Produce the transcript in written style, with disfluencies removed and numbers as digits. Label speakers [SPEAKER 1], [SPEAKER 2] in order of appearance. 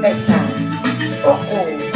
[SPEAKER 1] ได้สามโอ้โห